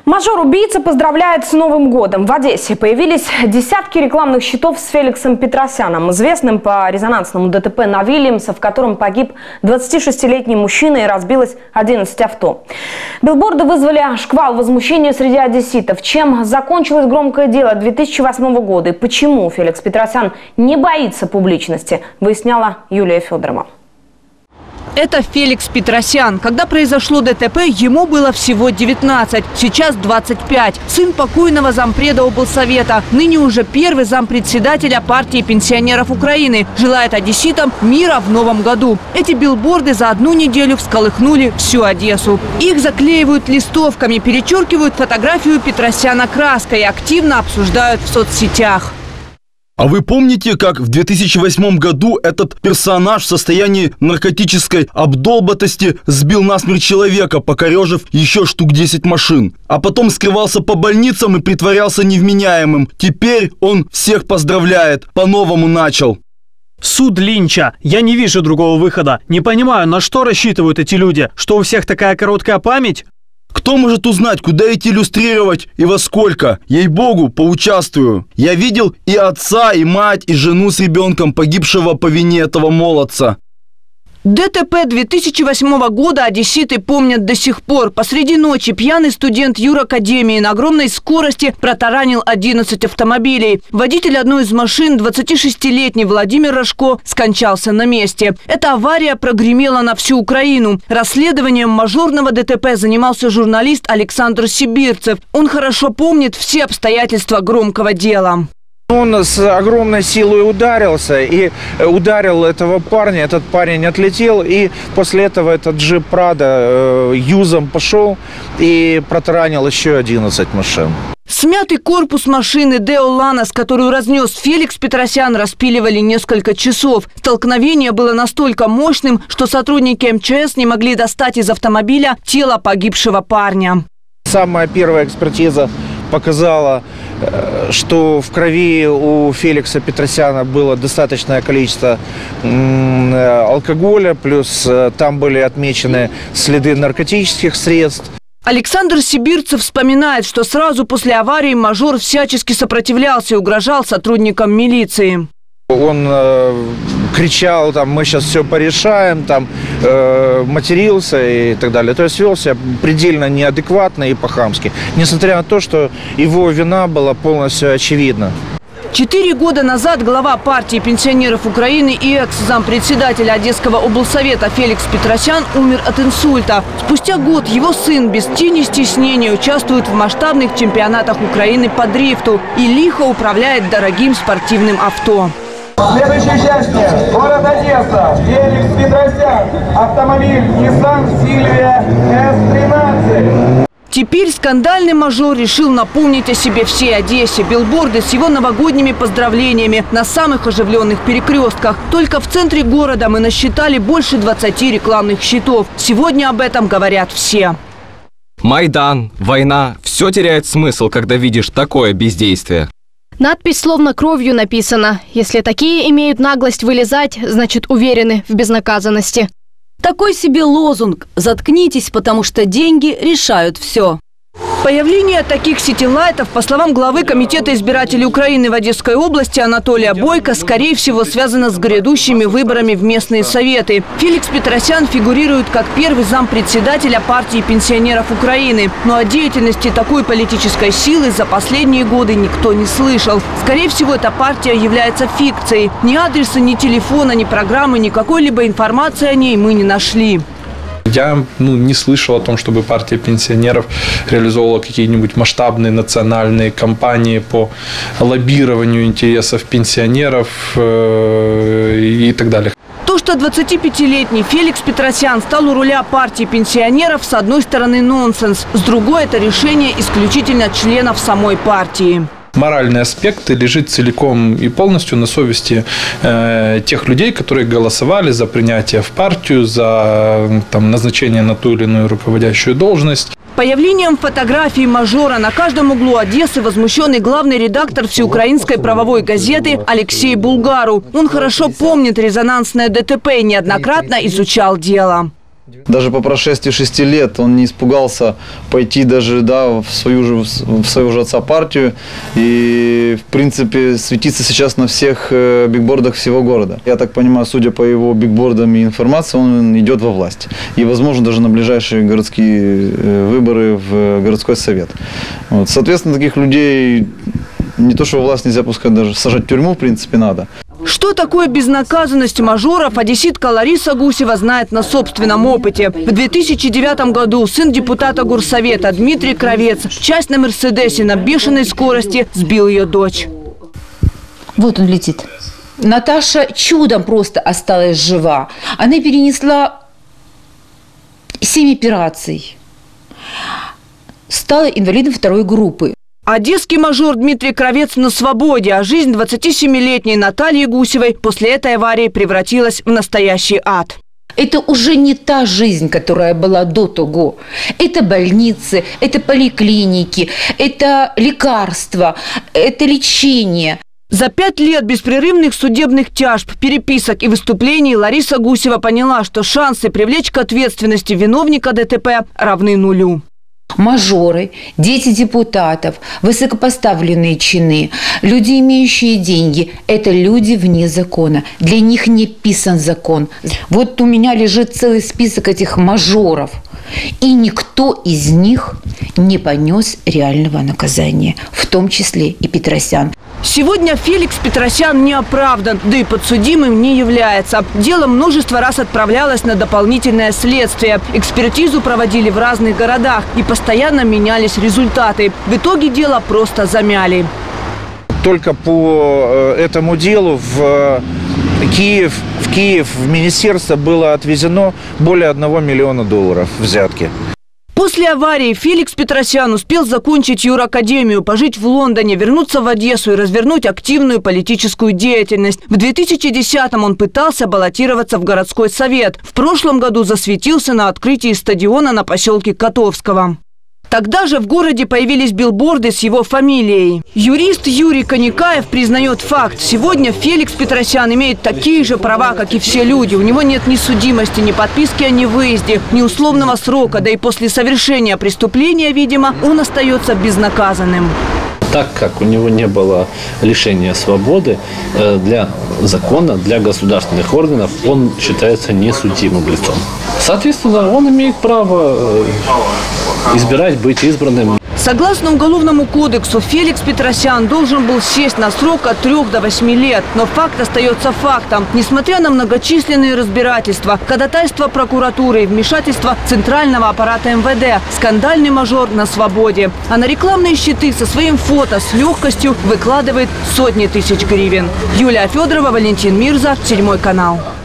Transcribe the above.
Мажор-убийца поздравляет с Новым годом. В Одессе появились десятки рекламных щитов с Феликсом Петросяном, известным по резонансному ДТП на Вильямса, в котором погиб 26-летний мужчина и разбилось 11 авто. Билборды вызвали шквал возмущения среди одесситов. Чем закончилось громкое дело 2008 года и почему Феликс Петросян не боится публичности, выясняла Юлия Федорова. Это Феликс Петросян. Когда произошло ДТП, ему было всего 19, сейчас 25. Сын покойного зампреда облсовета, ныне уже первый зампредседателя партии пенсионеров Украины. Желает одесситам мира в новом году. Эти билборды за одну неделю всколыхнули всю Одессу. Их заклеивают листовками, перечеркивают фотографию Петросяна краской и активно обсуждают в соцсетях. А вы помните, как в 2008 году этот персонаж в состоянии наркотической обдолбатости сбил насмерть человека, покорежив еще штук 10 машин? А потом скрывался по больницам и притворялся невменяемым. Теперь он всех поздравляет, по-новому начал. Суд Линча. Я не вижу другого выхода. Не понимаю, на что рассчитывают эти люди? Что у всех такая короткая память? Кто может узнать, куда идти иллюстрировать и во сколько? Ей-богу, поучаствую. Я видел и отца, и мать, и жену с ребенком, погибшего по вине этого молодца. ДТП 2008 года одесситы помнят до сих пор. Посреди ночи пьяный студент юракадемии на огромной скорости протаранил 11 автомобилей. Водитель одной из машин, 26-летний Владимир Рожко, скончался на месте. Эта авария прогремела на всю Украину. Расследованием мажорного ДТП занимался журналист Александр Сибирцев. Он хорошо помнит все обстоятельства громкого дела. Он с огромной силой ударился и ударил этого парня. Этот парень отлетел, и после этого этот джип Прада юзом пошел и протаранил еще 11 машин. Смятый корпус машины Део Ланос, которую разнес Феликс Петросян, распиливали несколько часов. Столкновение было настолько мощным, что сотрудники МЧС не могли достать из автомобиля тело погибшего парня. Самая первая экспертиза показала, что в крови у Феликса Петросяна было достаточное количество алкоголя, плюс там были отмечены следы наркотических средств. Александр Сибирцев вспоминает, что сразу после аварии мажор всячески сопротивлялся и угрожал сотрудникам милиции. Он кричал, там, мы сейчас все порешаем, там, матерился и так далее. То есть вел себя предельно неадекватно и по-хамски, несмотря на то, что его вина была полностью очевидна. 4 года назад глава партии пенсионеров Украины и экс-зампредседателя Одесского облсовета Феликс Петросян умер от инсульта. Спустя год его сын без тени стеснения участвует в масштабных чемпионатах Украины по дрифту и лихо управляет дорогим спортивным авто. Следующий участник – город Одесса, Феликс Петросян, автомобиль Nissan Silvia S13. Теперь скандальный мажор решил напомнить о себе всей Одессе. Билборды с его новогодними поздравлениями на самых оживленных перекрестках. Только в центре города мы насчитали больше 20 рекламных щитов. Сегодня об этом говорят все. Майдан, война – все теряет смысл, когда видишь такое бездействие. Надпись словно кровью написана. Если такие имеют наглость вылезать, значит уверены в безнаказанности. Такой себе лозунг «Заткнитесь, потому что деньги решают все». Появление таких ситилайтов, по словам главы Комитета избирателей Украины в Одесской области Анатолия Бойко, скорее всего, связано с грядущими выборами в местные советы. Феликс Петросян фигурирует как первый зампредседателя партии пенсионеров Украины. Но о деятельности такой политической силы за последние годы никто не слышал. Скорее всего, эта партия является фикцией. Ни адреса, ни телефона, ни программы, ни какой-либо информации о ней мы не нашли. Я не слышал о том, чтобы партия пенсионеров реализовывала какие-нибудь масштабные национальные кампании по лоббированию интересов пенсионеров и так далее. То, что 25-летний Феликс Петросян стал у руля партии пенсионеров, с одной стороны нонсенс, с другой это решение исключительно членов самой партии. Моральный аспект лежит целиком и полностью на совести тех людей, которые голосовали за принятие в партию, за назначение на ту или иную руководящую должность. Появлением фотографии мажора на каждом углу Одессы возмущенный главный редактор всеукраинской правовой газеты Алексей Булгару. Он хорошо помнит резонансное ДТП и неоднократно изучал дело. Даже по прошествии 6 лет он не испугался пойти даже в свою же отца партию и, в принципе, светиться сейчас на всех бигбордах всего города. Я так понимаю, судя по его бигбордам и информации, он идет во власть. И, возможно, даже на ближайшие городские выборы в городской совет. Вот. Соответственно, таких людей не то, что во власть нельзя пускать, даже сажать в тюрьму, в принципе, надо. Что такое безнаказанность мажоров, одесситка Лариса Гусева знает на собственном опыте. В 2009 году сын депутата горсовета Дмитрий Кравец в частном «Мерседесе» на бешеной скорости сбил ее дочь. Вот он летит. Наташа чудом просто осталась жива. Она перенесла 7 операций. Стала инвалидом 2-й группы. Одесский мажор Дмитрий Кравец на свободе, а жизнь 27-летней Натальи Гусевой после этой аварии превратилась в настоящий ад. Это уже не та жизнь, которая была до того. Это больницы, это поликлиники, это лекарства, это лечение. За 5 лет беспрерывных судебных тяжб, переписок и выступлений Лариса Гусева поняла, что шансы привлечь к ответственности виновника ДТП равны нулю. Мажоры, дети депутатов, высокопоставленные чины, люди, имеющие деньги – это люди вне закона. Для них не писан закон. Вот у меня лежит целый список этих мажоров. И никто из них не понес реального наказания, в том числе и Петросян. Сегодня Феликс Петросян не оправдан, да и подсудимым не является. Дело множество раз отправлялось на дополнительное следствие. Экспертизу проводили в разных городах и постоянно менялись результаты. В итоге дело просто замяли. Только по этому делу в Киев в министерство было отвезено более $1 миллиона взятки. После аварии Феликс Петросян успел закончить юракадемию, пожить в Лондоне, вернуться в Одессу и развернуть активную политическую деятельность. В 2010-м он пытался баллотироваться в городской совет. В прошлом году засветился на открытии стадиона на поселке Котовского. Тогда же в городе появились билборды с его фамилией. Юрист Юрий Коникаев признает факт. Сегодня Феликс Петросян имеет такие же права, как и все люди. У него нет ни судимости, ни подписки о невыезде, ни условного срока. Да и после совершения преступления, видимо, он остается безнаказанным. Так как у него не было лишения свободы, для закона, для государственных органов он считается несудимым лицом. Соответственно, он имеет право избирать, быть избранным. Согласно Уголовному кодексу, Феликс Петросян должен был сесть на срок от 3 до 8 лет. Но факт остается фактом. Несмотря на многочисленные разбирательства, ходатайства прокуратуры и вмешательства центрального аппарата МВД, скандальный мажор на свободе. А на рекламные щиты со своим фото с легкостью выкладывает сотни тысяч гривен. Юлия Федорова, Валентин Мирза, 7 канал.